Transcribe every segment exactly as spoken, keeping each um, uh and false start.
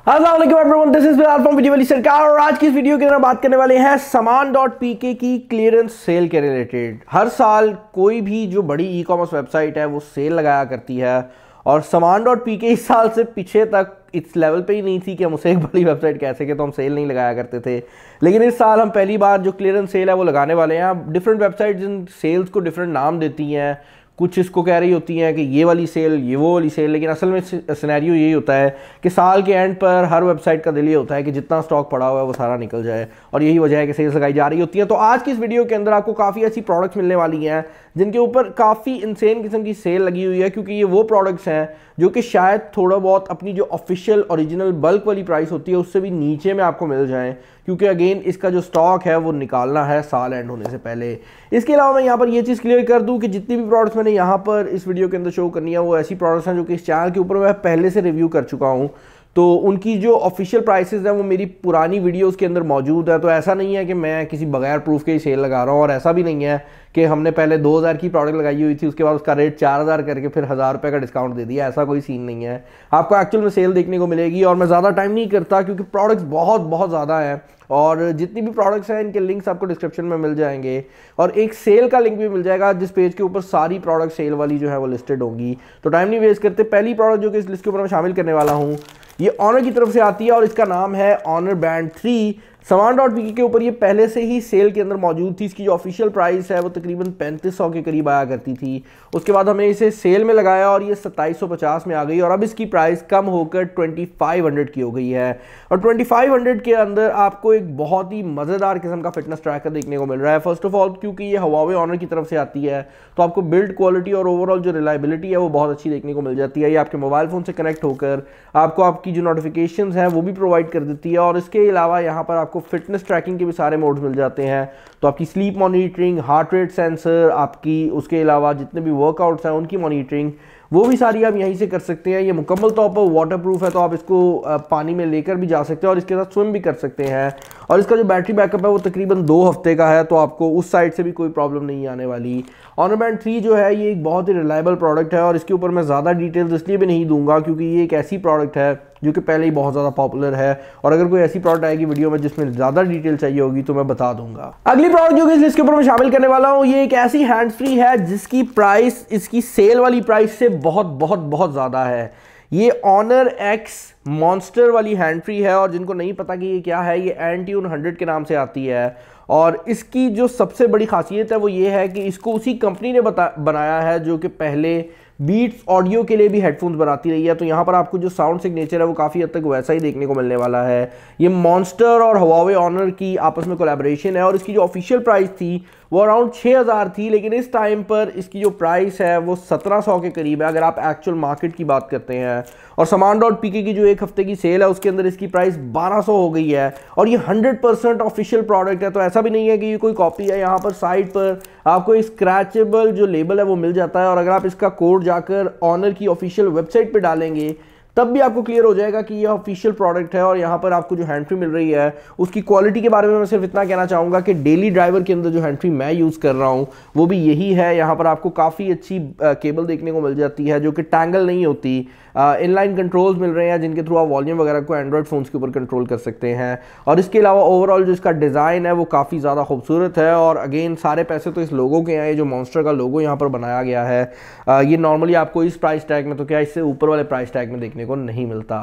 अस्सलाम वालेकुम everyone, this is Bilal from video वाली सरकार। और आज की इस वीडियो के अंदर बात करने वाले हैं सामान डॉट पी के की क्लियरेंस सेल के रिलेटेड। हर साल कोई भी जो बड़ी ई कॉमर्स वेबसाइट है वो सेल लगाया करती है, और सामान डॉट पी के इस साल से पीछे तक इस लेवल पे ही नहीं थी कि हम उसे एक बड़ी वेबसाइट कह सके, तो हम सेल नहीं लगाया करते थे। लेकिन इस साल हम पहली बार जो क्लियरेंस सेल है वो लगाने वाले हैं। डिफरेंट वेबसाइट जिन सेल्स को डिफरेंट नाम देती हैं, कुछ इसको कह रही होती हैं कि ये वाली सेल, ये वो वाली सेल, लेकिन असल में सिनेरियो यही होता है कि साल के एंड पर हर वेबसाइट का दिल ये होता है कि जितना स्टॉक पड़ा हुआ है वो सारा निकल जाए, और यही वजह है कि सेल्स लगाई जा रही होती है। तो आज की इस वीडियो के अंदर आपको काफ़ी ऐसी प्रोडक्ट्स मिलने वाली हैं जिनके ऊपर काफ़ी इंसेन किस्म की सेल लगी हुई है, क्योंकि ये वो प्रोडक्ट्स हैं जो कि शायद थोड़ा बहुत अपनी जो ऑफिशियल ओरिजिनल बल्क वाली प्राइस होती है उससे भी नीचे में आपको मिल जाएं, क्योंकि अगेन इसका जो स्टॉक है वो निकालना है साल एंड होने से पहले। इसके अलावा मैं यहाँ पर ये चीज़ क्लियर कर दूँ कि जितनी भी प्रोडक्ट्स मैंने यहाँ पर इस वीडियो के अंदर शो करनी है वो ऐसी प्रोडक्ट्स हैं जो कि इस चैनल के ऊपर मैं पहले से रिव्यू कर चुका हूँ, तो उनकी जो ऑफिशियल प्राइसेस हैं वो मेरी पुरानी वीडियोस के अंदर मौजूद है। तो ऐसा नहीं है कि मैं किसी बगैर प्रूफ के ही सेल लगा रहा हूँ, और ऐसा भी नहीं है कि हमने पहले दो हज़ार की प्रोडक्ट लगाई हुई थी, उसके बाद उसका रेट चार हज़ार करके फिर हज़ार रुपये का डिस्काउंट दे दिया। ऐसा कोई सीन नहीं है, आपको एक्चुअल में सेल देखने को मिलेगी। और मैं ज़्यादा टाइम नहीं करता क्योंकि प्रोडक्ट्स बहुत बहुत ज़्यादा हैं, और जितनी भी प्रोडक्ट्स हैं इनके लिंक्स आपको डिस्क्रिप्शन में मिल जाएंगे, और एक सेल का लिंक भी मिल जाएगा जिस पेज के ऊपर सारी प्रोडक्ट सेल वाली जो है वो लिस्टेड होंगी। तो टाइम नहीं वेस्ट करते, पहली प्रोडक्ट जो कि इस लिस्ट के ऊपर मैं शामिल करने वाला हूँ ये ऑनर की तरफ से आती है, और इसका नाम है ऑनर बैंड थ्री। सामान डॉट पी के के ऊपर ये पहले से ही सेल के अंदर मौजूद थी। इसकी जो ऑफिशियल प्राइस है वो तकरीबन पैंतीस सौ के करीब आया करती थी। उसके बाद हमने इसे सेल में लगाया और ये सत्ताईस सौ पचास में आ गई, और अब इसकी प्राइस कम होकर ट्वेंटी फाइव हंड्रेड की हो गई है। और ट्वेंटी फाइव हंड्रेड के अंदर आपको एक बहुत ही मज़ेदार किस्म का फिटनेस ट्रैकर देखने को मिल रहा है। फर्स्ट ऑफ ऑल क्योंकि ये हुआवे ऑनर की तरफ से आती है तो आपको बिल्ड क्वालिटी और ओवरऑल जो रिलायबिलिटी है वो बहुत अच्छी देखने को मिल जाती है। ये आपके मोबाइल फ़ोन से कनेक्ट होकर आपको आपकी जो नोटिफिकेशंस हैं वो भी प्रोवाइड कर देती है, और इसके अलावा यहाँ पर आपको फिटनेस ट्रैकिंग के भी सारे मोड्स मिल जाते हैं। तो आपकी sleep monitoring, heart rate sensor, आपकी उसके अलावा जितने भी वर्कआउट्स हैं उनकी मॉनिटरिंग, वो भी सारी आप यहीं से कर सकते हैं। ये मुकम्मल तौर पर वाटर प्रूफ है, तो आप इसको पानी में लेकर भी जा सकते हैं और इसके साथ स्विम भी कर सकते हैं। और इसका जो बैटरी बैकअप है वो तकरीबन दो हफ्ते का है, तो आपको उस साइड से भी कोई प्रॉब्लम नहीं आने वाली। ऑनर बैंड थ्री जो है ये एक बहुत ही रिलायबल प्रोडक्ट है, और इसके ऊपर मैं ज़्यादा डिटेल्स इसलिए भी नहीं दूंगा क्योंकि ये एक ऐसी प्रोडक्ट है जो कि पहले ही बहुत ज़्यादा पॉपुलर है, और अगर कोई ऐसी प्रोडक्ट आएगी वीडियो में जिसमें ज़्यादा डिटेल चाहिए होगी तो मैं बता दूंगा। अगली प्रोडक्ट जो कि इस लिस्ट के ऊपर मैं शामिल करने वाला हूँ ये एक ऐसी हैंड्स फ्री है जिसकी प्राइस इसकी सेल वाली प्राइस से बहुत बहुत बहुत ज़्यादा है। ये ऑनर एक्स मॉन्स्टर वाली हैंड फ्री है, और जिनको नहीं पता कि ये क्या है, ये एंट्यून हंड्रेड के नाम से आती है। और इसकी जो सबसे बड़ी खासियत है वो ये है कि इसको उसी कंपनी ने बता बनाया है जो कि पहले बीट्स ऑडियो के लिए भी हेडफोन्स बनाती रही है। तो यहाँ पर आपको जो साउंड सिग्नेचर है वो काफ़ी हद तक वैसा ही देखने को मिलने वाला है। ये मॉन्स्टर और हुआवे ऑनर की आपस में कोलैबोरेशन है, और इसकी जो ऑफिशियल प्राइस थी वो अराउंड छः हज़ार थी, लेकिन इस टाइम पर इसकी जो प्राइस है वो सत्रह सौ के करीब है अगर आप एक्चुअल मार्केट की बात करते हैं। और सामान डॉट पी के की जो एक हफ्ते की सेल है उसके अंदर इसकी प्राइस बारह सौ हो गई है, और ये हंड्रेड परसेंट ऑफिशियल प्रोडक्ट है। तो ऐसा भी नहीं है कि ये कोई कॉपी है, यहाँ पर साइड पर आपको एक स्क्रैचेबल जो लेबल है वो मिल जाता है, और अगर आप इसका कोड जाकर ऑनर की ऑफिशियल वेबसाइट पर डालेंगे तब भी आपको क्लियर हो जाएगा कि ये ऑफिशियल प्रोडक्ट है। और यहाँ पर आपको जो हैंड फ्री मिल रही है उसकी क्वालिटी के बारे में मैं सिर्फ इतना कहना चाहूँगा कि डेली ड्राइवर के अंदर जो हैंड फ्री मैं यूज़ कर रहा हूँ वो भी यही है। यहाँ पर आपको काफ़ी अच्छी केबल देखने को मिल जाती है जो कि टैंगल नहीं होती। इनलाइन कंट्रोल्स मिल रहे हैं जिनके थ्रू आप वॉल्यूम वगैरह को एंड्रॉयड फ़ोन्स के ऊपर कंट्रोल कर सकते हैं। और इसके अलावा ओवरऑल जो इसका डिज़ाइन है वो काफ़ी ज़्यादा खूबसूरत है, और अगेन सारे पैसे तो इस लोगों के हैं। ये जो मॉन्स्टर का लोगो यहाँ पर बनाया गया है ये नॉर्मली आपको इस प्राइस टैग में तो क्या इससे ऊपर वाले प्राइस टैग में देखने को नहीं मिलता।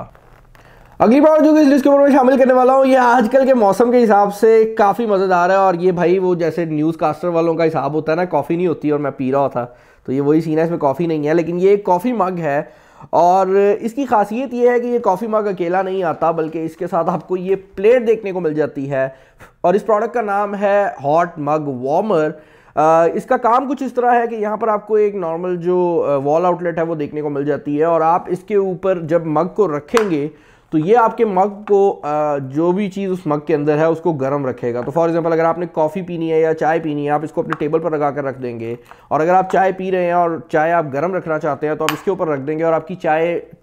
अगली बार जो कि इस लिस्ट के ऊपर मैं शामिल करने वाला हूँ ये आजकल के मौसम के हिसाब से काफ़ी मज़ेदार है, और ये भाई वो जैसे न्यूज़ कास्टर वालों का हिसाब होता है ना, कॉफ़ी नहीं होती और मैं पी रहा था, तो ये वही सीन है। इसमें कॉफ़ी नहीं है लेकिन ये एक कॉफ़ी मग है, और इसकी खासियत ये है कि ये कॉफ़ी मग अकेला नहीं आता बल्कि इसके साथ आपको ये प्लेट देखने को मिल जाती है, और इस प्रोडक्ट का नाम है हॉट मग वार्मर। Uh, इसका काम कुछ इस तरह है कि यहाँ पर आपको एक नॉर्मल जो वॉल आउटलेट है वो देखने को मिल जाती है, और आप इसके ऊपर जब मग को रखेंगे तो ये आपके मग को जो भी चीज़ उस मग के अंदर है उसको गर्म रखेगा। तो फॉर एग्जांपल अगर आपने कॉफ़ी पीनी है या चाय पीनी है आप इसको अपने टेबल पर लगा कर रख देंगे, और अगर आप चाय पी रहे हैं और चाय आप गर्म रखना चाहते हैं तो आप इसके ऊपर रख देंगे और आपकी चाय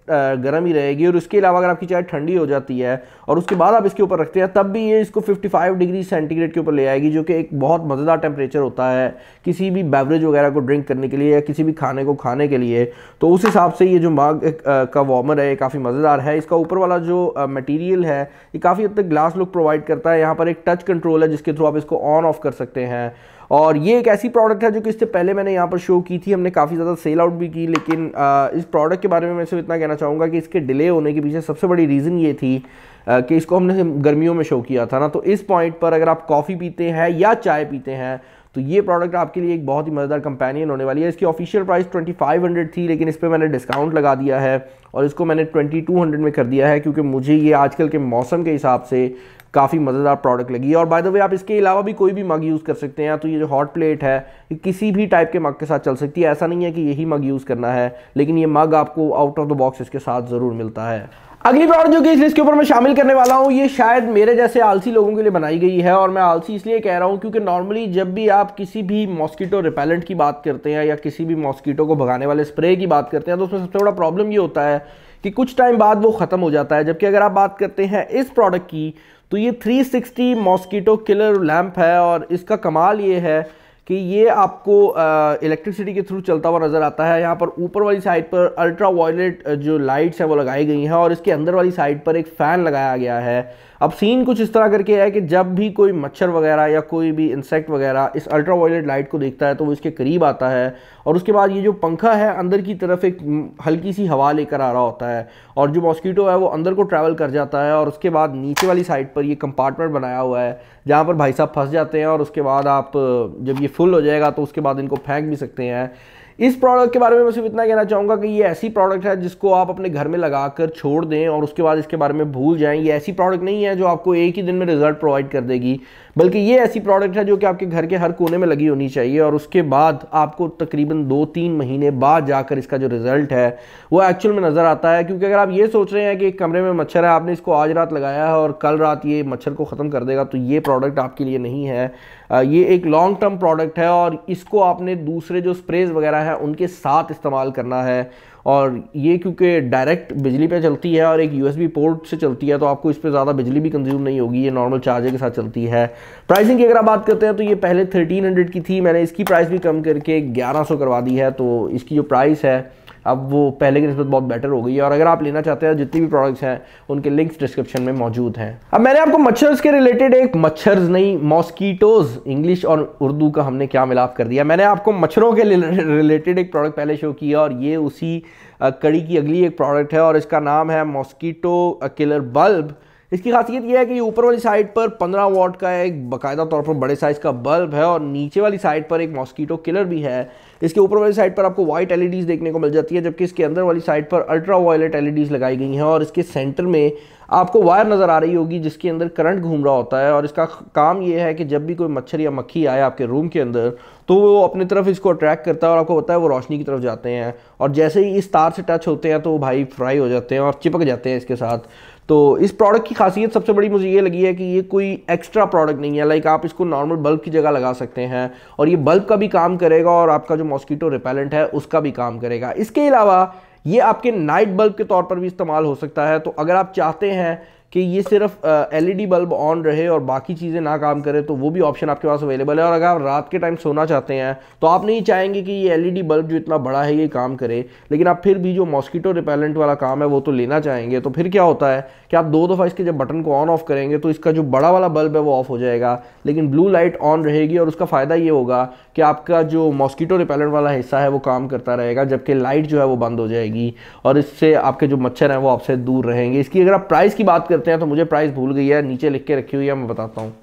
गर्म ही रहेगी। और उसके अलावा अगर आपकी चाय ठंडी हो जाती है और उसके बाद आप इसके ऊपर रखते हैं, तब भी ये इसको पचपन डिग्री सेंटीग्रेड के ऊपर ले आएगी, जो कि एक बहुत मज़ेदार टेम्परेचर होता है किसी भी बेवरेज वगैरह को ड्रिंक करने के लिए या किसी भी खाने को खाने के लिए। तो उस हिसाब से ये जो मग का वार्मर है काफ़ी मज़ेदार है। इसका ऊपर वाला जो मटेरियल है ये काफ़ी हद तक ग्लास लुक प्रोवाइड करता है। यहाँ पर एक टच कंट्रोल है जिसके थ्रू आप इसको ऑन ऑफ कर सकते हैं। और ये एक ऐसी प्रोडक्ट है जो कि इससे पहले मैंने यहाँ पर शो की थी, हमने काफ़ी ज़्यादा सेल आउट भी की, लेकिन आ, इस प्रोडक्ट के बारे में मैं सिर्फ इतना कहना चाहूँगा कि इसके डिले होने के पीछे सबसे बड़ी रीज़न ये थी आ, कि इसको हमने गर्मियों में शो किया था ना। तो इस पॉइंट पर अगर आप कॉफ़ी पीते हैं या चाय पीते हैं तो ये प्रोडक्ट आपके लिए एक बहुत ही मज़ेदार कंपेनियन होने वाली है। इसकी official price twenty five hundred थी, लेकिन इस पर मैंने डिस्काउंट लगा दिया है और इसको मैंने ट्वेंटी टू हंड्रेड में कर दिया है, क्योंकि मुझे ये आजकल के मौसम के हिसाब से काफ़ी मज़ेदार प्रोडक्ट लगी है। और बाय द वे आप इसके अलावा भी कोई भी मग यूज़ कर सकते हैं। तो ये जो हॉट प्लेट है ये किसी भी टाइप के मग के साथ चल सकती है, ऐसा नहीं है कि यही मग यूज़ करना है, लेकिन ये मग आपको आउट ऑफ द बॉक्स इसके साथ ज़रूर मिलता है। अगली प्रोडक्ट जो कि इस लिस्ट के ऊपर मैं शामिल करने वाला हूँ, ये शायद मेरे जैसे आलसी लोगों के लिए बनाई गई है। और मैं आलसी इसलिए कह रहा हूँ क्योंकि नॉर्मली जब भी आप किसी भी मॉस्किटो रिपेलेंट की बात करते हैं या किसी भी मॉस्किटो को भगाने वाले स्प्रे की बात करते हैं, तो उसमें सबसे बड़ा प्रॉब्लम ये होता है कि कुछ टाइम बाद वो ख़त्म हो जाता है। जबकि अगर आप बात करते हैं इस प्रोडक्ट की, तो ये three sixty mosquito killer lamp है। और इसका कमाल ये है कि ये आपको इलेक्ट्रिसिटी के थ्रू चलता हुआ नज़र आता है। यहाँ पर ऊपर वाली साइड पर अल्ट्रा वायलेट जो लाइट्स हैं वो लगाई गई हैं और इसके अंदर वाली साइड पर एक फ़ैन लगाया गया है। अब सीन कुछ इस तरह करके है कि जब भी कोई मच्छर वगैरह या कोई भी इंसेक्ट वगैरह इस अल्ट्रा वायलेट लाइट को देखता है तो वो इसके करीब आता है और उसके बाद ये जो पंखा है अंदर की तरफ एक हल्की सी हवा लेकर आ रहा होता है और जो मॉस्किटो है वो अंदर को ट्रैवल कर जाता है। और उसके बाद नीचे वाली साइड पर ये कंपार्टमेंट बनाया हुआ है जहाँ पर भाई साहब फंस जाते हैं और उसके बाद आप जब ये फुल हो जाएगा तो उसके बाद इनको फेंक भी सकते हैं। इस प्रोडक्ट के बारे में मैं सिर्फ इतना कहना चाहूँगा कि ये ऐसी प्रोडक्ट है जिसको आप अपने घर में लगाकर छोड़ दें और उसके बाद इसके बारे में भूल जाएं। ये ऐसी प्रोडक्ट नहीं है जो आपको एक ही दिन में रिजल्ट प्रोवाइड कर देगी, बल्कि ये ऐसी प्रोडक्ट है जो कि आपके घर के हर कोने में लगी होनी चाहिए और उसके बाद आपको तकरीबन दो तीन महीने बाद जाकर इसका जो रिजल्ट है वो एक्चुअल में नज़र आता है। क्योंकि अगर आप ये सोच रहे हैं कि एक कमरे में मच्छर है, आपने इसको आज रात लगाया है और कल रात ये मच्छर को ख़त्म कर देगा, तो ये प्रोडक्ट आपके लिए नहीं है। ये एक लॉन्ग टर्म प्रोडक्ट है और इसको आपने दूसरे जो स्प्रेज वगैरह हैं उनके साथ इस्तेमाल करना है। और ये क्योंकि डायरेक्ट बिजली पे चलती है और एक यूएसबी पोर्ट से चलती है तो आपको इस पे ज़्यादा बिजली भी कंज्यूम नहीं होगी, ये नॉर्मल चार्जर के साथ चलती है। प्राइसिंग की अगर आप बात करते हैं तो ये पहले थर्टीन हंड्रेड की थी, मैंने इसकी प्राइस भी कम करके ग्यारह सौ करवा दी है। तो इसकी जो प्राइस है अब वो पहले की निस्बत बहुत बेटर हो गई है और अगर आप लेना चाहते हैं जितनी भी प्रोडक्ट्स हैं उनके लिंक्स डिस्क्रिप्शन में मौजूद हैं। अब मैंने आपको मच्छर्स के रिलेटेड एक मच्छर्स नहीं मॉस्किटोज इंग्लिश और उर्दू का हमने क्या मिलाप कर दिया। मैंने आपको मच्छरों के रिलेटेड एक प्रोडक्ट पहले शो किया और ये उसी कड़ी की अगली एक प्रोडक्ट है और इसका नाम है मॉस्किटो किलर बल्ब। इसकी खासियत यह है कि ऊपर वाली साइड पर पंद्रह वॉट का एक बाकायदा तौर पर बड़े साइज़ का बल्ब है और नीचे वाली साइड पर एक मॉस्किटो किलर भी है। इसके ऊपर वाली साइड पर आपको वाइट एलईडीज देखने को मिल जाती है, जबकि इसके अंदर वाली साइड पर अल्ट्रा वायलेट एलईडीज लगाई गई हैं और इसके सेंटर में आपको वायर नज़र आ रही होगी जिसके अंदर करंट घूम रहा होता है। और इसका काम यह है कि जब भी कोई मच्छर या मक्खी आए आपके रूम के अंदर तो वो अपनी तरफ इसको अट्रैक्ट करता है और आपको पता है वो रोशनी की तरफ जाते हैं और जैसे ही इस तार से टच होते हैं तो वो भाई फ्राई हो जाते हैं और चिपक जाते हैं इसके साथ। तो इस प्रोडक्ट की खासियत सबसे बड़ी मुझे ये लगी है कि ये कोई एक्स्ट्रा प्रोडक्ट नहीं है, लाइक आप इसको नॉर्मल बल्ब की जगह लगा सकते हैं और ये बल्ब का भी काम करेगा और आपका जो मॉस्किटो रिपेलेंट है उसका भी काम करेगा। इसके अलावा ये आपके नाइट बल्ब के तौर पर भी इस्तेमाल हो सकता है। तो अगर आप चाहते हैं कि ये सिर्फ एलईडी बल्ब ऑन रहे और बाकी चीज़ें ना काम करें तो वो भी ऑप्शन आपके पास अवेलेबल है। और अगर आप रात के टाइम सोना चाहते हैं तो आप नहीं चाहेंगे कि ये एलईडी बल्ब जो इतना बड़ा है ये काम करे, लेकिन आप फिर भी जो मॉस्किटो रिपेलेंट वाला काम है वो तो लेना चाहेंगे, तो फिर क्या होता है कि आप दो दफ़ा इसके जब बटन को ऑन ऑफ करेंगे तो इसका जो बड़ा वाला बल्ब है वो ऑफ हो जाएगा, लेकिन ब्लू लाइट ऑन रहेगी और उसका फ़ायदा ये होगा कि आपका जो मॉस्किटो रिपेलेंट वाला हिस्सा है वो काम करता रहेगा जबकि लाइट जो है वो बंद हो जाएगी और इससे आपके जो मच्छर हैं वो आपसे दूर रहेंगे। इसकी अगर आप प्राइस की बात करते हैं तो मुझे प्राइस भूल गई है, नीचे लिख के रखी हुई है, मैं बताता हूँ।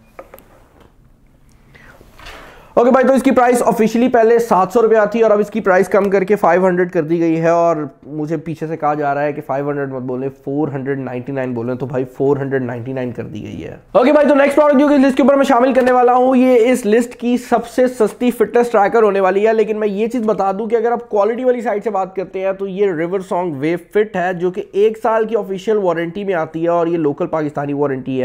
ओके भाई, तो इसकी प्राइस ऑफिशियली पहले सात सौ रुपया थी और अब इसकी प्राइस कम करके पाँच सौ कर दी गई है और मुझे पीछे से कहा जा रहा है कि पाँच सौ मत बोलें, चार सौ निन्यानवे बोलें, तो भाई चार सौ निन्यानवे कर दी गई है। ओके भाई, तो नेक्स्ट प्रोडक्ट जो कि लिस्ट के ऊपर मैं शामिल करने वाला हूँ ये इस लिस्ट की सबसे सस्ती फिटनेस ट्रैकर होने वाली है। लेकिन मैं ये चीज़ बता दूं कि अगर आप क्वालिटी वाली साइड से बात करते हैं तो ये रिवर सॉन्ग वेव फिट है जो कि एक साल की ऑफिशियल वारंटी में आती है और ये लोकल पाकिस्तानी वारंटी है।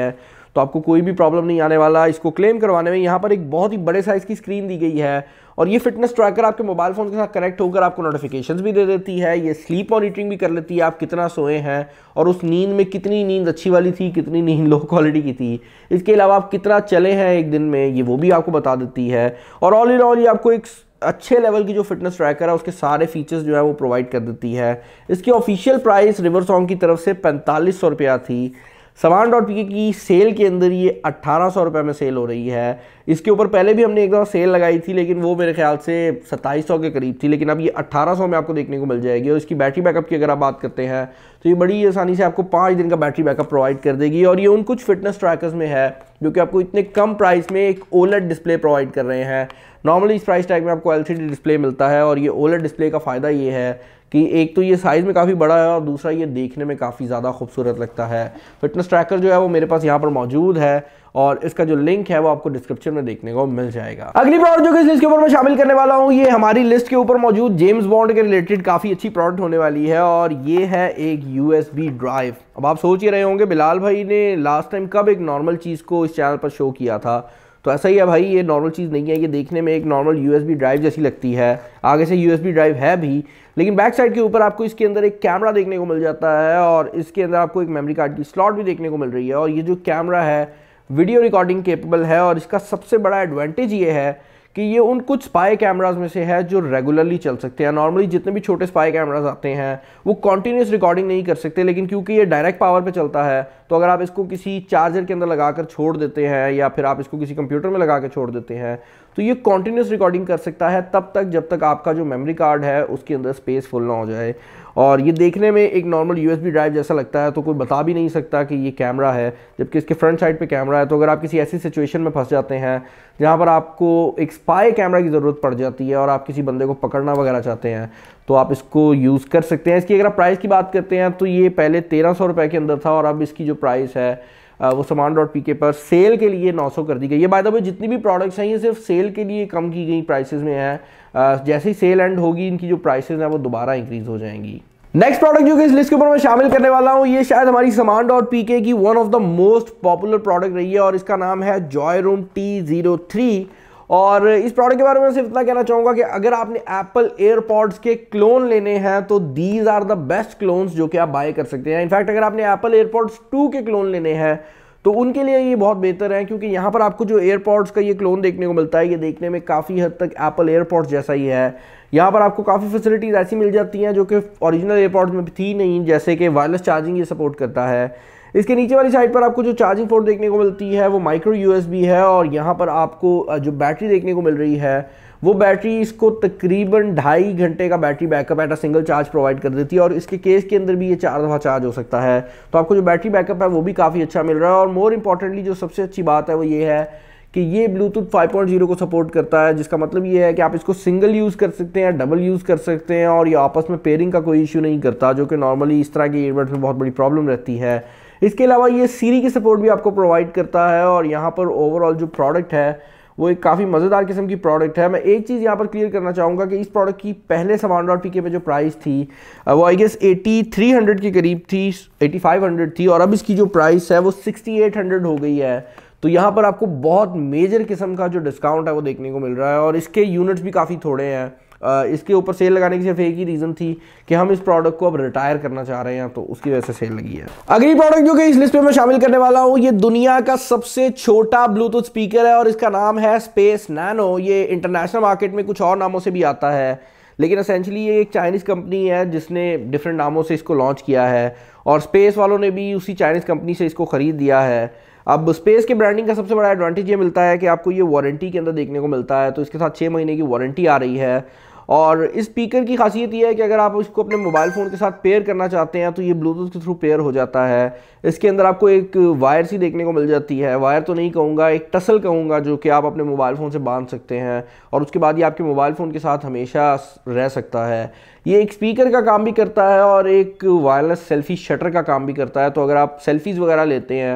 तो आपको कोई भी प्रॉब्लम नहीं आने वाला इसको क्लेम करवाने में। यहाँ पर एक बहुत ही बड़े साइज़ की स्क्रीन दी गई है और ये फिटनेस ट्रैकर आपके मोबाइल फ़ोन के साथ कनेक्ट होकर आपको नोटिफिकेशंस भी दे देती है, ये स्लीप मॉनिटरिंग भी कर लेती है, आप कितना सोए हैं और उस नींद में कितनी नींद अच्छी वाली थी, कितनी नींद लो क्वालिटी की थी, इसके अलावा आप कितना चले हैं एक दिन में, ये वो भी आपको बता देती है। और ऑल इन ऑल ये आपको एक अच्छे लेवल की जो फिटनेस ट्रैकर है उसके सारे फीचर्स जो है वो प्रोवाइड कर देती है। इसकी ऑफिशियल प्राइस रिवरसॉन्ग की तरफ से पैंतालीस सौ रुपया थी। सामान डॉट पी के की सेल के अंदर ये अट्ठारह सौ रुपये में सेल हो रही है। इसके ऊपर पहले भी हमने एक दफ़ा सेल लगाई थी, लेकिन वो मेरे ख्याल से सत्ताईस सौ के करीब थी, लेकिन अब ये अट्ठारह सौ में आपको देखने को मिल जाएगी। और इसकी बैटरी बैकअप की अगर आप बात करते हैं तो ये बड़ी आसानी से आपको पाँच दिन का बैटरी बैकअप प्रोवाइड कर देगी। और ये उन कुछ फिटनेस ट्रैकर्स में है जो कि आपको इतने कम प्राइस में एक ओलेड डिस्प्ले प्रोवाइड कर रहे हैं। नॉर्मली इस प्राइस टैग में आपको एल सी डी डिस्प्ले मिलता है और ये ओलेड डिस्प्ले का फ़ायदा ये है कि एक तो ये साइज़ में काफ़ी बड़ा है और दूसरा ये देखने में काफ़ी ज़्यादा खूबसूरत लगता है। फिटनेस ट्रैकर जो है वो मेरे पास यहाँ पर मौजूद है और इसका जो लिंक है वो आपको डिस्क्रिप्शन में देखने को मिल जाएगा। अगली प्रोडक्ट जो कि इस लिस्ट के ऊपर मैं शामिल करने वाला हूँ, ये हमारी लिस्ट के ऊपर मौजूद जेम्स बॉन्ड के रिलेटेड काफ़ी अच्छी प्रोडक्ट होने वाली है और ये है एक यू एस बी ड्राइव। अब आप सोच ही रहे होंगे बिलाल भाई ने लास्ट टाइम कब एक नॉर्मल चीज़ को इस चैनल पर शो किया था, तो ऐसा ही है भाई, ये नॉर्मल चीज़ नहीं है, ये देखने में एक नॉर्मल यूएसबी ड्राइव जैसी लगती है। आगे से यूएसबी ड्राइव है भी, लेकिन बैक साइड के ऊपर आपको इसके अंदर एक कैमरा देखने को मिल जाता है और इसके अंदर आपको एक मेमोरी कार्ड की स्लॉट भी देखने को मिल रही है। और ये जो कैमरा है वीडियो रिकॉर्डिंग केपेबल है और इसका सबसे बड़ा एडवांटेज ये है कि ये उन कुछ स्पाई कैमराज में से है जो रेगुलरली चल सकते हैं। नॉर्मली जितने भी छोटे स्पाई कैमराज आते हैं वो कॉन्टीन्यूस रिकॉर्डिंग नहीं कर सकते, लेकिन क्योंकि ये डायरेक्ट पावर पे चलता है तो अगर आप इसको किसी चार्जर के अंदर लगाकर छोड़ देते हैं या फिर आप इसको किसी कंप्यूटर में लगा कर छोड़ देते हैं तो ये कॉन्टीन्यूस रिकॉर्डिंग कर सकता है तब तक जब तक आपका जो मेमोरी कार्ड है उसके अंदर स्पेस फुल ना हो जाए। और ये देखने में एक नॉर्मल यूएसबी ड्राइव जैसा लगता है तो कोई बता भी नहीं सकता कि ये कैमरा है, जबकि इसके फ्रंट साइड पे कैमरा है। तो अगर आप किसी ऐसी सिचुएशन में फंस जाते हैं जहाँ पर आपको एक स्पाई कैमरा की ज़रूरत पड़ जाती है और आप किसी बंदे को पकड़ना वगैरह चाहते हैं तो आप इसको यूज़ कर सकते हैं। इसकी अगर आप प्राइस की बात करते हैं तो ये पहले तेरह सौ रुपये के अंदर था और अब इसकी जो प्राइस है वो सामान डॉट पी के पर सेल के लिए नौ सौ कर दी गई है। बाय द वे जितनी भी प्रोडक्ट्स हैं ये सिर्फ सेल के लिए कम की गई प्राइसेस में है, जैसे ही सेल एंड होगी इनकी जो प्राइसेस हैं वो दोबारा इंक्रीज हो जाएंगी। नेक्स्ट प्रोडक्ट जो कि इस लिस्ट के ऊपर मैं शामिल करने वाला हूँ ये शायद हमारी सामान डॉट पी के की one of the most popular product रही है और इसका नाम है Joyroom T zero three. और इस प्रोडक्ट के बारे में सिर्फ इतना कहना चाहूँगा कि अगर आपने एप्पल एयरपॉड्स के क्लोन लेने हैं तो these are the best clones जो कि आप बाय कर सकते हैं। इनफैक्ट अगर आपने एप्पल एयरपॉड्स टू के क्लोन लेने हैं तो उनके लिए ये बहुत बेहतर है, क्योंकि यहाँ पर आपको जो एयरपॉड्स का ये क्लोन देखने को मिलता है ये देखने में काफ़ी हद तक एप्पल एयरपॉड्स जैसा ही है। यहाँ पर आपको काफ़ी फैसिलिटीज़ ऐसी मिल जाती हैं जो कि ओरिजिनल एयरपॉड्स में थी नहीं, जैसे कि वायरलेस चार्जिंग ये सपोर्ट करता है। इसके नीचे वाली साइड पर आपको जो चार्जिंग पोर्ट देखने को मिलती है वो माइक्रो यूएसबी है और यहाँ पर आपको जो बैटरी देखने को मिल रही है वो बैटरी इसको तकरीबन ढाई घंटे का battery backup at a single charge provide कर देती है और इसके केस के अंदर भी ये चार दफ़ा चार्ज हो सकता है। तो आपको जो बैटरी बैकअप है वो भी काफ़ी अच्छा मिल रहा है। और मोर इंपॉर्टेंटली जो सबसे अच्छी बात है वो ये है कि ये ब्लूटूथ फाइव पॉइंट ज़ीरो को सपोर्ट करता है, जिसका मतलब ये है कि आप इसको सिंगल यूज़ कर सकते हैं, डबल यूज़ कर सकते हैं और ये आपस में पेयरिंग का कोई इशू नहीं करता, जो कि नॉर्मली इस तरह के ईयरबड्स में बहुत बड़ी प्रॉब्लम रहती है। इसके अलावा ये सीरी की सपोर्ट भी आपको प्रोवाइड करता है और यहाँ पर ओवरऑल जो प्रोडक्ट है वो एक काफ़ी मज़ेदार किस्म की प्रोडक्ट है। मैं एक चीज़ यहाँ पर क्लियर करना चाहूँगा कि इस प्रोडक्ट की पहले सामान डॉट पी के पे जो प्राइस थी वो I guess eighty three hundred के करीब थी, एटी फाइव हंड्रेड थी और अब इसकी जो प्राइस है वो सिक्सटी एट हंड्रेड हो गई है। तो यहाँ पर आपको बहुत मेजर किस्म का जो डिस्काउंट है वो देखने को मिल रहा है और इसके यूनिट्स भी काफ़ी थोड़े हैं। इसके ऊपर सेल लगाने की सिर्फ एक ही रीज़न थी कि हम इस प्रोडक्ट को अब रिटायर करना चाह रहे हैं, तो उसकी वजह से सेल लगी है। अगली प्रोडक्ट जो कि इस लिस्ट में मैं शामिल करने वाला हूँ ये दुनिया का सबसे छोटा ब्लूटूथ स्पीकर है और इसका नाम है स्पेस नैनो। ये इंटरनेशनल मार्केट में कुछ और नामों से भी आता है, लेकिन एसेंशली ये एक चाइनीज़ कंपनी है जिसने डिफरेंट नामों से इसको लॉन्च किया है और स्पेस वालों ने भी उसी चाइनीज़ कंपनी से इसको ख़रीद दिया है। अब स्पेस के ब्रांडिंग का सबसे बड़ा एडवांटेज ये मिलता है कि आपको ये वारंटी के अंदर देखने को मिलता है, तो इसके साथ छः महीने की वारंटी आ रही है। और इस स्पीकर की खासियत ये है कि अगर आप इसको अपने मोबाइल फ़ोन के साथ पेयर करना चाहते हैं तो ये ब्लूटूथ के थ्रू पेयर हो जाता है। इसके अंदर आपको एक वायर सी देखने को मिल जाती है, वायर तो नहीं कहूँगा, एक टसल कहूँगा, जो कि आप अपने मोबाइल फ़ोन से बांध सकते हैं और उसके बाद ये आपके मोबाइल फ़ोन के साथ हमेशा रह सकता है। ये एक स्पीकर का काम भी करता है और एक वायरलेस सेल्फी शटर का काम भी करता है। तो अगर आप सेल्फीज़ वगैरह लेते हैं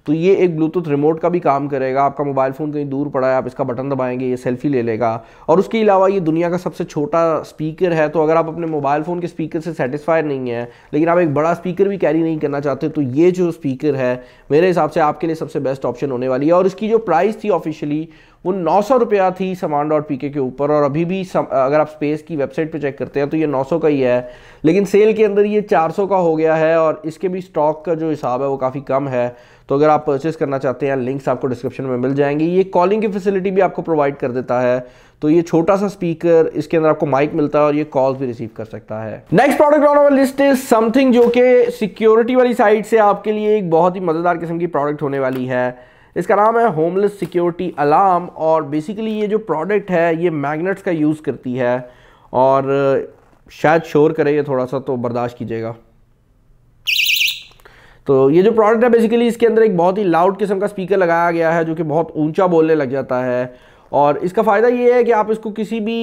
तो ये एक ब्लूटूथ रिमोट का भी काम करेगा। आपका मोबाइल फ़ोन कहीं दूर पड़ा है, आप इसका बटन दबाएंगे, ये सेल्फी ले लेगा। और उसके अलावा ये दुनिया का सबसे छोटा स्पीकर है, तो अगर आप अपने मोबाइल फ़ोन के स्पीकर से सेटिस्फाइड नहीं है लेकिन आप एक बड़ा स्पीकर भी कैरी नहीं करना चाहते, तो ये जो स्पीकर है मेरे हिसाब से आपके लिए सबसे बेस्ट ऑप्शन होने वाली है। और इसकी जो प्राइस थी ऑफिशियली वो नौ सौ रुपया थी सामान डॉट पी के के ऊपर, और अभी भी सम, अगर आप स्पेस की वेबसाइट पे चेक करते हैं तो ये नौ सौ का ही है, लेकिन सेल के अंदर ये चार सौ का हो गया है। और इसके भी स्टॉक का जो हिसाब है वो काफ़ी कम है, तो अगर आप परचेस करना चाहते हैं लिंक्स आपको डिस्क्रिप्शन में मिल जाएंगे। ये कॉलिंग की फैसिलिटी भी आपको प्रोवाइड कर देता है, तो ये छोटा सा स्पीकर, इसके अंदर आपको माइक मिलता है और ये कॉल्स भी रिसीव कर सकता है। Next product on our list is something जो कि सिक्योरिटी वाली साइड से आपके लिए एक बहुत ही मज़ेदार किस्म की प्रोडक्ट होने वाली है। इसका नाम है होमलेस सिक्योरिटी अलार्म, और बेसिकली ये जो प्रोडक्ट है ये मैग्नेट्स का यूज़ करती है, और शायद शोर करे ये थोड़ा सा, तो बर्दाश्त कीजिएगा। तो ये जो प्रोडक्ट है बेसिकली इसके अंदर एक बहुत ही लाउड किस्म का स्पीकर लगाया गया है जो कि बहुत ऊंचा बोलने लग जाता है, और इसका फ़ायदा ये है कि आप इसको किसी भी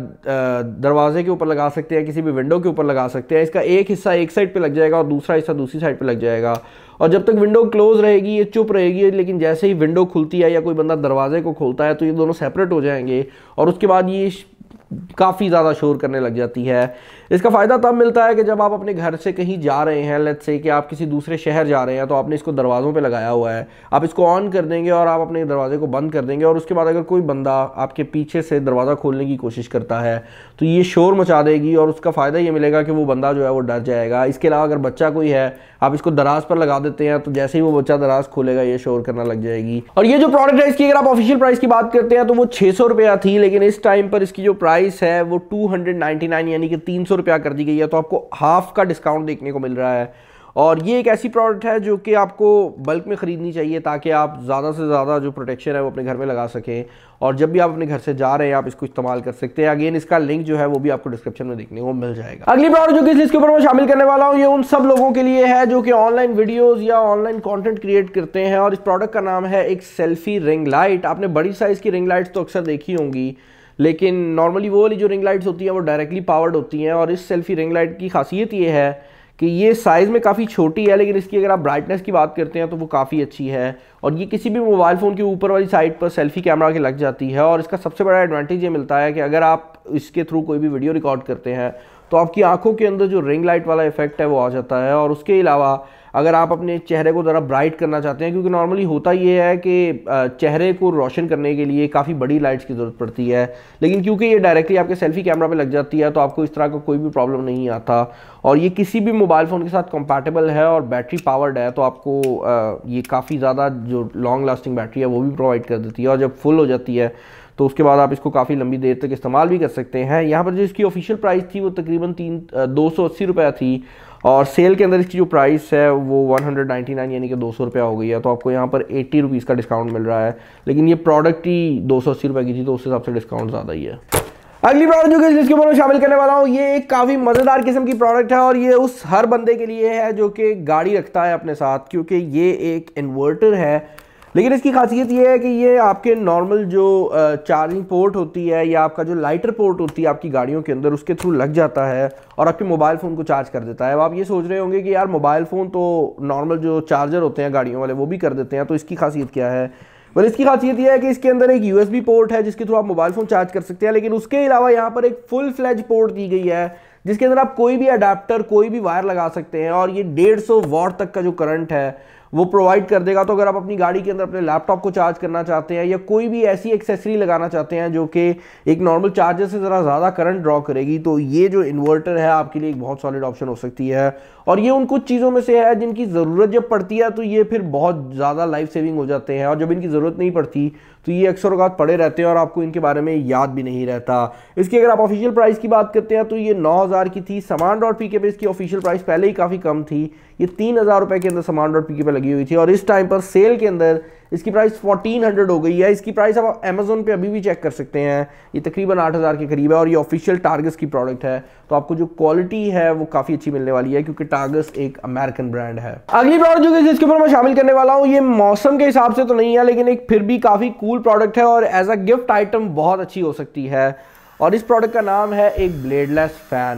दरवाजे के ऊपर लगा सकते हैं, किसी भी विंडो के ऊपर लगा सकते हैं। इसका एक हिस्सा एक साइड पे लग जाएगा और दूसरा हिस्सा दूसरी साइड पे लग जाएगा, और जब तक विंडो क्लोज रहेगी ये चुप रहेगी, लेकिन जैसे ही विंडो खुलती है या कोई बंदा दरवाजे को खोलता है तो ये दोनों सेपरेट हो जाएंगे, और उसके बाद ये काफ़ी ज़्यादा शोर करने लग जाती है। इसका फ़ायदा तब मिलता है कि जब आप अपने घर से कहीं जा रहे हैं, लेट्स से कि आप किसी दूसरे शहर जा रहे हैं, तो आपने इसको दरवाज़ों पे लगाया हुआ है, आप इसको ऑन कर देंगे और आप अपने दरवाजे को बंद कर देंगे, और उसके बाद अगर कोई बंदा आपके पीछे से दरवाज़ा खोलने की कोशिश करता है तो ये शोर मचा देगी, और उसका फ़ायदा ये मिलेगा कि वो बंदा जो है वो डर जाएगा। इसके अलावा अगर बच्चा कोई है, आप इसको दराज पर लगा देते हैं तो जैसे ही वो बच्चा दराज खोलेगा ये शोर करना लग जाएगी। और ये जो प्रोडक्ट है इसकी अगर आप ऑफिशियल प्राइस की बात करते हैं तो वो छः सौ रुपया थी, लेकिन इस टाइम पर इसकी जो प्राइस है वो टू हंड्रेड नाइन्टी नाइन यानी कि तीन सौ रुपया कर दी गई है, तो आपको हाफ का डिस्काउंट देखने को मिल रहा है। और ये एक ऐसी प्रोडक्ट है जो कि आपको बल्क में ख़रीदनी चाहिए ताकि आप ज़्यादा से ज़्यादा जो प्रोटेक्शन है वो अपने घर में लगा सकें, और जब भी आप अपने घर से जा रहे हैं आप इसको इस्तेमाल कर सकते हैं। अगेन इसका लिंक जो है वो भी आपको डिस्क्रिप्शन में देखने को मिल जाएगा। अगली प्रोडक्ट जो कि इस लिस्ट के ऊपर मैं शामिल करने वाला हूँ ये उन सब लोगों के लिए है जो कि ऑनलाइन वीडियोज़ या ऑनलाइन कॉन्टेंट क्रिएट करते हैं, और इस प्रोडक्ट का नाम है एक सेल्फी रिंग लाइट। आपने बड़ी साइज़ की रिंग लाइट्स तो अक्सर देखी होंगी, लेकिन नॉर्मली वो वाली जो रिंग लाइट्स होती हैं वो डायरेक्टली पावर्ड होती हैं, और इस सेल्फी रिंग लाइट की खासियत ये है कि ये साइज़ में काफ़ी छोटी है, लेकिन इसकी अगर आप ब्राइटनेस की बात करते हैं तो वो काफ़ी अच्छी है, और ये किसी भी मोबाइल फ़ोन के ऊपर वाली साइड पर सेल्फी कैमरा के लग जाती है। और इसका सबसे बड़ा एडवांटेज ये मिलता है कि अगर आप इसके थ्रू कोई भी वीडियो रिकॉर्ड करते हैं तो आपकी आंखों के अंदर जो रिंग लाइट वाला इफेक्ट है वो आ जाता है। और उसके अलावा अगर आप अपने चेहरे को ज़रा ब्राइट करना चाहते हैं, क्योंकि नॉर्मली होता ये है कि चेहरे को रोशन करने के लिए काफ़ी बड़ी लाइट्स की ज़रूरत पड़ती है, लेकिन क्योंकि ये डायरेक्टली आपके सेल्फी कैमरा पे लग जाती है तो आपको इस तरह का कोई भी प्रॉब्लम नहीं आता, और ये किसी भी मोबाइल फ़ोन के साथ कंपैटिबल है और बैटरी पावर्ड है, तो आपको ये काफ़ी ज़्यादा जो लॉन्ग लास्टिंग बैटरी है वो भी प्रोवाइड कर देती है, और जब फुल हो जाती है तो उसके बाद आप इसको काफ़ी लंबी देर तक इस्तेमाल भी कर सकते हैं। यहाँ पर जो इसकी ऑफिशियल प्राइस थी वो तकरीबन तीन दो सौ अस्सी रुपया थी, और सेल के अंदर इसकी जो प्राइस है वो वन हंड्रेड नाइन्टी नाइन यानी कि दो सौ रुपया हो गई है, तो आपको यहाँ पर एट्टी रुपीज़ का डिस्काउंट मिल रहा है, लेकिन ये प्रोडक्ट ही दो सौ अस्सी रुपये की थी तो उस हिसाब से डिस्काउंट ज़्यादा ही है। अगली प्रोडक्ट जो कि जिसके ऊपर मैं शामिल करने वाला हूँ ये एक काफ़ी मज़ेदार किस्म की प्रोडक्ट है, और ये उस हर बंदे के लिए है जो कि गाड़ी रखता है अपने साथ, क्योंकि ये एक इन्वर्टर है। लेकिन इसकी खासियत ये है कि ये आपके नॉर्मल जो चार्जिंग पोर्ट होती है या आपका जो लाइटर पोर्ट होती है आपकी गाड़ियों के अंदर उसके थ्रू लग जाता है और आपके मोबाइल फ़ोन को चार्ज कर देता है। अब आप ये सोच रहे होंगे कि यार मोबाइल फ़ोन तो नॉर्मल जो चार्जर होते हैं गाड़ियों वाले वो भी कर देते हैं, तो इसकी खासियत क्या है? वेल इसकी खासियत यह है कि इसके अंदर एक यूएसबी पोर्ट है जिसके थ्रू आप मोबाइल फ़ोन चार्ज कर सकते हैं, लेकिन उसके अलावा यहाँ पर एक फुल फ्लैज पोर्ट दी गई है जिसके अंदर आप कोई भी अडाप्टर कोई भी वायर लगा सकते हैं, और ये डेढ़ सौ वॉट तक का जो करंट है वो प्रोवाइड कर देगा। तो अगर आप अपनी गाड़ी के अंदर अपने लैपटॉप को चार्ज करना चाहते हैं या कोई भी ऐसी एक्सेसरी लगाना चाहते हैं जो कि एक नॉर्मल चार्जर से ज़रा ज़्यादा करंट ड्रॉ करेगी, तो ये जो इन्वर्टर है आपके लिए एक बहुत सॉलिड ऑप्शन हो सकती है। और ये उन कुछ चीज़ों में से है जिनकी ज़रूरत जब पड़ती है तो ये फिर बहुत ज़्यादा लाइफ सेविंग हो जाते हैं, और जब इनकी ज़रूरत नहीं पड़ती तो ये अक्सर औक़ात पड़े रहते हैं और आपको इनके बारे में याद भी नहीं रहता। इसकी अगर आप ऑफिशियल प्राइस की बात करते हैं तो ये नौ हज़ार की थी। सामान डॉट पी के पे इसकी ऑफिशियल प्राइस पहले ही काफ़ी कम थी, ये तीन हज़ार रुपये के अंदर सामान डॉट पी के पे लगी हुई थी, और इस टाइम पर सेल के अंदर इसकी प्राइस फोर्टीन हंड्रेड हो गई है। इसकी प्राइस आप अमेजोन पे अभी भी चेक कर सकते हैं, ये तकरीबन आठ हज़ार के करीब है, और ये ऑफिशियल टार्गस की प्रोडक्ट है, तो आपको जो क्वालिटी है वो काफ़ी अच्छी मिलने वाली है क्योंकि टार्गस एक अमेरिकन ब्रांड है। अगली प्रोडक्ट जो कि जिसके ऊपर मैं शामिल करने वाला हूँ ये मौसम के हिसाब से तो नहीं है, लेकिन एक फिर भी काफ़ी कूल प्रोडक्ट है और एज अ गिफ्ट आइटम बहुत अच्छी हो सकती है, और इस प्रोडक्ट का नाम है एक ब्लेडलेस फ़ैन।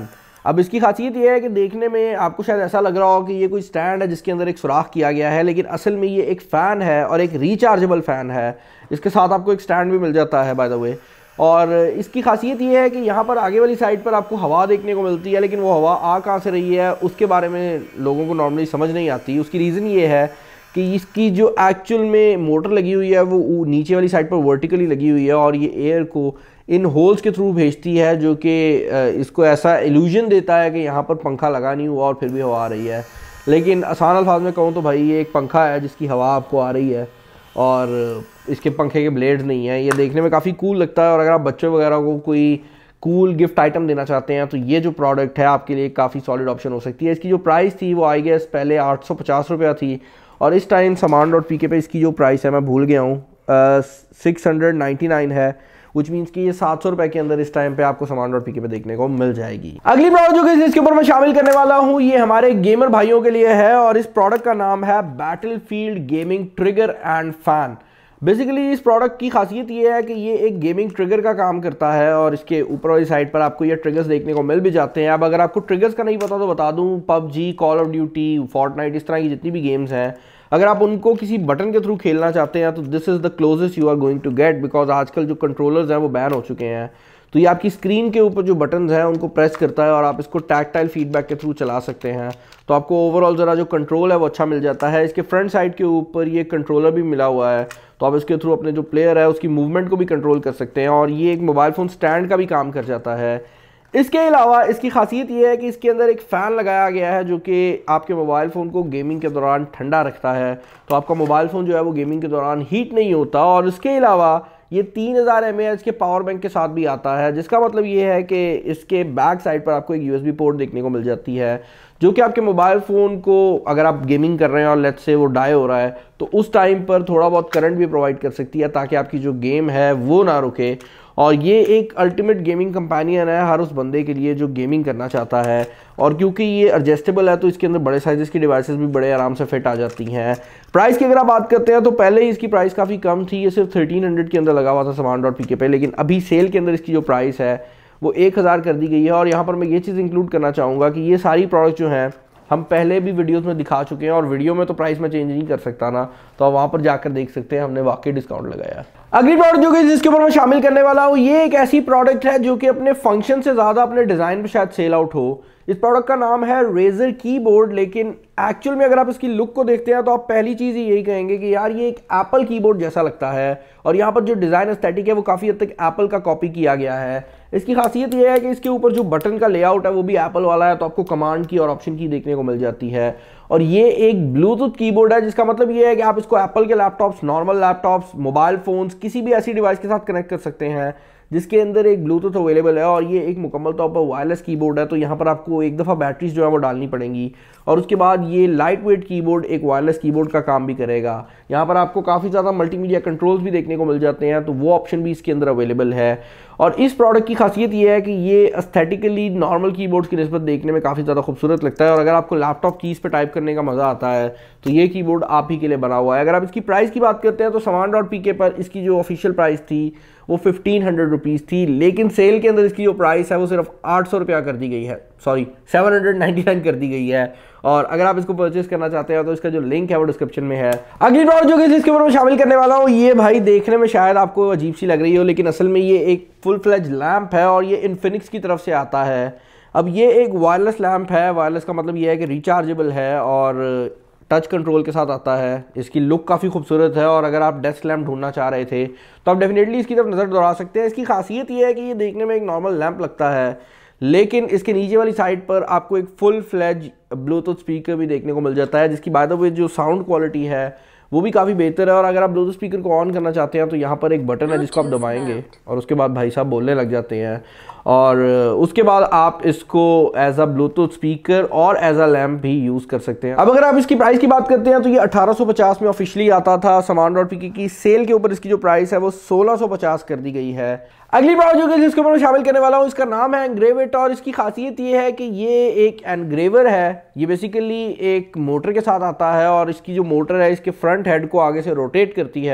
अब इसकी खासियत ये है कि देखने में आपको शायद ऐसा लग रहा हो कि ये कोई स्टैंड है जिसके अंदर एक सुराख किया गया है, लेकिन असल में ये एक फ़ैन है और एक रिचार्जेबल फ़ैन है। इसके साथ आपको एक स्टैंड भी मिल जाता है बाय द वे। और इसकी खासियत ये है कि यहाँ पर आगे वाली साइड पर आपको हवा देखने को मिलती है, लेकिन वो हवा आ कहाँ से रही है उसके बारे में लोगों को नॉर्मली समझ नहीं आती। उसकी रीज़न ये है कि इसकी जो एक्चुअल में मोटर लगी हुई है वो नीचे वाली साइड पर वर्टिकली लगी हुई है और ये एयर को इन होल्स के थ्रू भेजती है, जो कि इसको ऐसा इल्यूजन देता है कि यहाँ पर पंखा लगा नहीं हुआ और फिर भी हवा आ रही है। लेकिन आसान अल्फाज में कहूँ तो भाई ये एक पंखा है जिसकी हवा आपको आ रही है और इसके पंखे के ब्लेड्स नहीं है। ये देखने में काफ़ी कूल लगता है और अगर आप बच्चों वगैरह को कोई कूल गिफ्ट आइटम देना चाहते हैं तो ये जो प्रोडक्ट है आपके लिए काफ़ी सॉलिड ऑप्शन हो सकती है। इसकी जो प्राइस थी वो आई गेस पहले आठ सौ पचास रुपया थी और इस टाइम सामान डॉट पी के पे इसकी जो प्राइस है मैं भूल गया हूँ, सिक्स हंड्रेड नाइन्टी नाइन है, विच मीन्स कि ये सात सौ रुपए के अंदर इस टाइम पे आपको सामान डॉट पी के पे देखने को मिल जाएगी। अगली प्रोडक्ट जो कि इसके ऊपर मैं शामिल करने वाला हूँ ये हमारे गेमर भाइयों के लिए है और इस प्रोडक्ट का नाम है battlefield gaming trigger and fan. Basically इस प्रोडक्ट की खासियत ये है कि ये एक गेमिंग ट्रिगर का काम करता है और इसके ऊपर वाली साइड पर आपको ये ट्रिगर्स देखने को मिल भी जाते हैं। अब अगर आपको ट्रिगर्स का नहीं पता तो बता दूं, PUBG, call of duty, Fortnite, इस तरह की जितनी भी गेम्स हैं अगर आप उनको किसी बटन के थ्रू खेलना चाहते हैं तो this is the closest you are going to get, because आजकल जो कंट्रोलर्स हैं वो बैन हो चुके हैं। तो ये आपकी स्क्रीन के ऊपर जो बटन्स हैं उनको प्रेस करता है और आप इसको टैक्टाइल फीडबैक के थ्रू चला सकते हैं, तो आपको ओवरऑल ज़रा जो कंट्रोल है वो अच्छा मिल जाता है। इसके फ्रंट साइड के ऊपर ये कंट्रोलर भी मिला हुआ है, तो आप इसके थ्रू अपने जो प्लेयर है उसकी मूवमेंट को भी कंट्रोल कर सकते हैं और ये एक मोबाइल फ़ोन स्टैंड का भी काम कर जाता है। इसके अलावा इसकी खासियत ये है कि इसके अंदर एक फ़ैन लगाया गया है जो कि आपके मोबाइल फ़ोन को गेमिंग के दौरान ठंडा रखता है, तो आपका मोबाइल फ़ोन जो है वो गेमिंग के दौरान हीट नहीं होता। और इसके अलावा ये तीन हज़ार एम ए एच के पावर बैंक के साथ भी आता है, जिसका मतलब ये है कि इसके बैक साइड पर आपको एक यू एस बी पोर्ट देखने को मिल जाती है, जो कि आपके मोबाइल फ़ोन को अगर आप गेमिंग कर रहे हैं और लेट्स से वो डाई हो रहा है तो उस टाइम पर थोड़ा बहुत करंट भी प्रोवाइड कर सकती है ताकि आपकी जो गेम है वो ना रुके। और ये एक अल्टीमेट गेमिंग कंपेनियन है हर उस बंदे के लिए जो गेमिंग करना चाहता है। और क्योंकि ये एडजस्टेबल है तो इसके अंदर बड़े साइज़ की डिवाइसेस भी बड़े आराम से फिट आ जाती हैं। प्राइस की अगर आप बात करते हैं तो पहले ही इसकी प्राइस काफ़ी कम थी, ये सिर्फ थर्टीन हंड्रेड के अंदर लगा हुआ था सामान डॉट पी के पे, लेकिन अभी सेल के अंदर इसकी जो प्राइस है वो एक हज़ार कर दी गई है। और यहाँ पर मैं ये चीज़ इंक्लूड करना चाहूँगा कि ये सारी प्रोडक्ट जो हैं हम पहले भी वीडियोस में दिखा चुके हैं और वीडियो में तो प्राइस में चेंज नहीं कर सकता ना, तो आप वहाँ पर जाकर देख सकते हैं हमने वाकई डिस्काउंट लगाया। अगली प्रोडक्ट जो कि जिसके ऊपर मैं शामिल करने वाला हूँ ये एक ऐसी प्रोडक्ट है जो कि अपने फंक्शन से ज़्यादा अपने डिज़ाइन पे शायद सेल आउट हो। इस प्रोडक्ट का नाम है रेजर कीबोर्ड, लेकिन एक्चुअल में अगर आप इसकी लुक को देखते हैं तो आप पहली चीज़ ही यही कहेंगे कि यार ये एक एप्पल कीबोर्ड जैसा लगता है और यहाँ पर जो डिज़ाइन एस्थेटिक है वो काफ़ी हद तक एप्पल का कॉपी किया गया है। इसकी खासियत यह है कि इसके ऊपर जो बटन का लेआउट है वो भी एप्पल वाला है, तो आपको कमांड की और ऑप्शन की देखने को मिल जाती है। और ये एक ब्लूटूथ कीबोर्ड है, जिसका मतलब ये है कि आप इसको एप्पल के laptops, normal laptops, mobile phones, किसी भी ऐसी डिवाइस के साथ कनेक्ट कर सकते हैं जिसके अंदर एक ब्लूटूथ अवेलेबल है। और ये एक मुकम्मल तौर पर वायरलेस कीबोर्ड है, तो यहाँ पर आपको एक दफ़ा बैटरीज जो है वो डालनी पड़ेंगी और उसके बाद ये लाइट वेट कीबोर्ड एक वायरलेस कीबोर्ड का काम भी करेगा। यहाँ पर आपको काफ़ी ज़्यादा मल्टीमीडिया कंट्रोल्स भी देखने को मिल जाते हैं, तो वो ऑप्शन भी इसके अंदर अवेलेबल है। और इस प्रोडक्ट की खासियत ये है कि ये एस्थेटिकली नॉर्मल कीबोर्ड्स की निस्बत देखने में काफ़ी ज़्यादा खूबसूरत लगता है और अगर आपको लैपटॉप कीज़ पे टाइप करने का मज़ा आता है तो ये कीबोर्ड आप ही के लिए बना हुआ है। अगर आप इसकी प्राइस की बात करते हैं तो सामान डॉट पी के पर इसकी जो ऑफिशियल प्राइस थी वो फिफ्टीन हंड्रेड रुपीज़ थी, लेकिन सेल के अंदर इसकी जो प्राइस है वो सिर्फ आठ सौ रुपया कर दी गई है, sorry seven hundred ninety nine कर दी गई है। और अगर आप इसको परचेज करना चाहते हैं तो इसका जो लिंक है वो डिस्क्रिप्शन में है। अगली प्रोडक्ट जो कि इसके ऊपर मैं शामिल करने वाला हूँ ये भाई देखने में शायद आपको अजीब सी लग रही हो, लेकिन असल में ये एक फुल फ्लेज लैम्प है और ये इन्फिनिक्स की तरफ से आता है। अब ये एक वायरलेस लैम्प है, वायरलेस का मतलब ये है कि रिचार्जेबल है और टच कंट्रोल के साथ आता है। इसकी लुक काफ़ी खूबसूरत है और अगर आप डेस्क लैम्प ढूंढना चाह रहे थे तो आप डेफिनेटली इसकी तरफ नज़र दौड़ा सकते हैं। इसकी खासियत ये है कि ये देखने में एक नॉर्मल लैम्प लगता है, लेकिन इसके नीचे वाली साइड पर आपको एक फुल फ्लेज ब्लूटूथ स्पीकर भी देखने को मिल जाता है, जिसकी बाय द वे जो साउंड क्वालिटी है वो भी काफ़ी बेहतर है। और अगर आप ब्लूटूथ स्पीकर को ऑन करना चाहते हैं तो यहाँ पर एक बटन है जिसको आप दबाएंगे और उसके बाद भाई साहब बोलने लग जाते हैं और उसके बाद आप इसको एज अ ब्लूटूथ स्पीकर और एज अ लैम्प भी यूज़ कर सकते हैं। अब अगर आप इसकी प्राइस की बात करते हैं तो ये अठारह सौ पचास में ऑफिशियली आता था, सामान डॉट पी के की सेल के ऊपर इसकी जो प्राइस है वो सोलह सौ पचास कर दी गई है। अगली प्रोडक्ट जो कि जिसके ऊपर मैं शामिल करने वाला हूँ इसका नाम है एनग्रेविट और इसकी खासियत ये है कि ये एक एनग्रेवर है। ये बेसिकली एक मोटर के साथ आता है और इसकी जो मोटर है इसके फ्रंट हेड को आगे से रोटेट करती है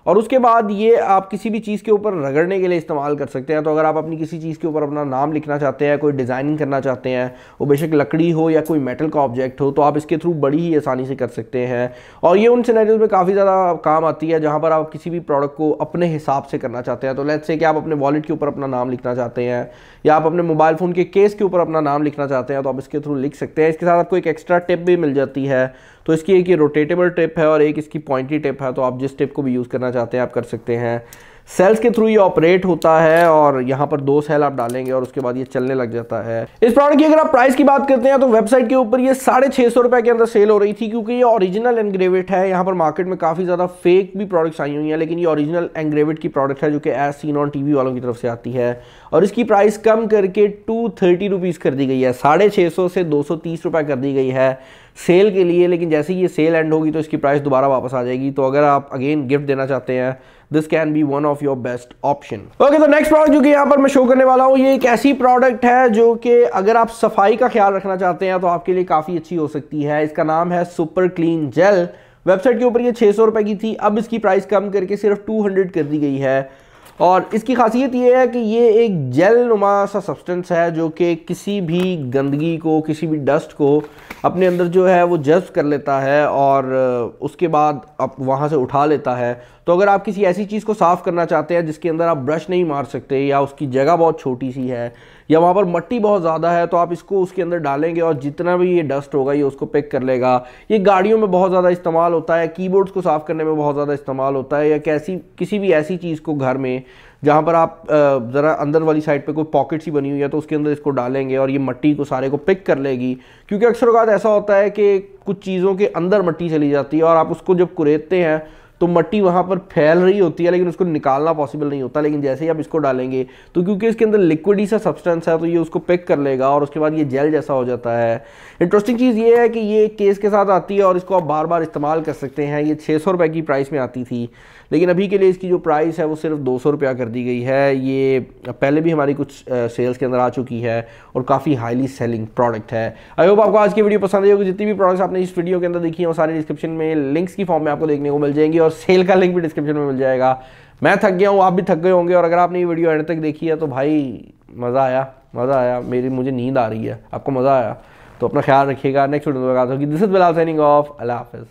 और उसके बाद ये आप किसी भी चीज़ के ऊपर रगड़ने के लिए इस्तेमाल कर सकते हैं। तो अगर आप अपनी किसी चीज़ के ऊपर अपना नाम लिखना चाहते हैं, कोई डिज़ाइनिंग करना चाहते हैं, वो बेशक लकड़ी हो या कोई मेटल का ऑब्जेक्ट हो, तो आप इसके थ्रू बड़ी ही आसानी से कर सकते हैं। और ये उन सिनेरियोज में काफ़ी ज़्यादा काम आती है जहाँ पर आप किसी भी प्रोडक्ट को अपने हिसाब से करना चाहते हैं। तो लेट्स से कि आप अपने वॉलेट के ऊपर अपना नाम लिखना चाहते हैं या आप अपने मोबाइल फ़ोन के केस के ऊपर अपना नाम लिखना चाहते हैं, तो आप इसके थ्रू लिख सकते हैं। इसके साथ आपको एक एक्स्ट्रा टिप भी मिल जाती है। तो इसकी एक ये रोटेटेबल टिप है और एक इसकी पॉइंटी टिप है। तो आप जिस टिप को भी यूज़ करना चाहते हैं आप कर सकते हैं। सेल्स के थ्रू ये ऑपरेट होता है और यहाँ पर दो सेल आप डालेंगे और उसके बाद ये चलने लग जाता है। इस प्रोडक्ट की अगर आप प्राइस की बात करते हैं तो वेबसाइट के ऊपर ये साढ़े छः सौ रुपये के अंदर सेल हो रही थी, क्योंकि ये ओरिजिनल एनग्रेविट है। यहाँ पर मार्केट में काफ़ी ज़्यादा फेक भी प्रोडक्ट्स आई हुई हैं, लेकिन ये ओरिजिनल एनग्रेविट की प्रोडक्ट है जो कि एज सीन ऑन टीवी वालों की तरफ से आती है। और इसकी प्राइस कम करके टू थर्टी रुपीज़ कर दी गई है, साढ़े छः सौ से दो सौ तीस रुपये कर दी गई है सेल के लिए। लेकिन जैसे ही ये सेल एंड होगी तो इसकी प्राइस दोबारा वापस आ जाएगी। तो अगर आप अगेन गिफ्ट देना चाहते हैं, this can be one of your best option. Okay, तो नेक्स्ट प्रोडक्ट जो कि यहाँ पर मैं शो करने वाला हूँ, ये एक ऐसी प्रोडक्ट है जो कि अगर आप सफाई का ख्याल रखना चाहते हैं तो आपके लिए काफ़ी अच्छी हो सकती है। इसका नाम है सुपर क्लीन जेल। वेबसाइट के ऊपर ये छः सौ रुपये की थी, अब इसकी प्राइस कम करके सिर्फ टू हंड्रेड कर दी गई है। और इसकी खासियत ये है कि ये एक जेल नुमा सा सब्सटेंस है जो कि किसी भी गंदगी को, किसी भी डस्ट को अपने अंदर जो है वो जज्ब कर लेता है और उसके बाद आप वहाँ से उठा लेता है। तो अगर आप किसी ऐसी चीज़ को साफ़ करना चाहते हैं जिसके अंदर आप ब्रश नहीं मार सकते या उसकी जगह बहुत छोटी सी है या वहाँ पर मट्टी बहुत ज़्यादा है, तो आप इसको उसके अंदर डालेंगे और जितना भी ये डस्ट होगा ये उसको पिक कर लेगा। ये गाड़ियों में बहुत ज़्यादा इस्तेमाल होता है, कीबोर्ड्स को साफ़ करने में बहुत ज़्यादा इस्तेमाल होता है, या कैसी किसी भी ऐसी चीज़ को घर में जहाँ पर आप ज़रा अंदर वाली साइड पे कोई पॉकेट सी बनी हुई है तो उसके अंदर इसको डालेंगे और ये मट्टी को सारे को पिक कर लेगी। क्योंकि अक्सर औक़ात ऐसा होता है कि कुछ चीज़ों के अंदर मट्टी चली जाती है और आप उसको जब कुरेदते हैं तो मट्टी वहाँ पर फैल रही होती है, लेकिन उसको निकालना पॉसिबल नहीं होता। लेकिन जैसे ही आप इसको डालेंगे तो क्योंकि इसके अंदर लिक्विड ही सा सब्सटेंस है तो ये उसको पिक कर लेगा और उसके बाद ये जेल जैसा हो जाता है। इंटरेस्टिंग चीज़ ये है कि ये केस के साथ आती है और इसको आप बार बार इस्तेमाल कर सकते हैं। ये छः सौ रुपये की प्राइस में आती थी, लेकिन अभी के लिए इसकी जो प्राइस है वो सिर्फ दो सौ रुपया कर दी गई है। ये पहले भी हमारी कुछ सेल्स के अंदर आ चुकी है और काफ़ी हाईली सेलिंग प्रोडक्ट है। आई होप आपको आज की वीडियो पसंद आई होगी। जितनी भी प्रोडक्ट्स आपने इस वीडियो के अंदर देखी हैं वो सारी डिस्क्रिप्शन में लिंक्स की फॉर्म में आपको देखने को मिल जाएंगी और सेल का लिंक भी डिस्क्रिप्शन में मिल जाएगा। मैं थक गया हूँ, आप भी थक गए होंगे, और अगर आपने ये वीडियो एंड तक देखी है तो भाई मज़ा आया, मज़ा आया। मेरी मुझे नींद आ रही है, आपको मज़ा आया तो अपना ख्याल रखिएगा। नेक्स्ट वीडियो में बात होगी। This is Bilal signing off. अल्लाह हाफिज़।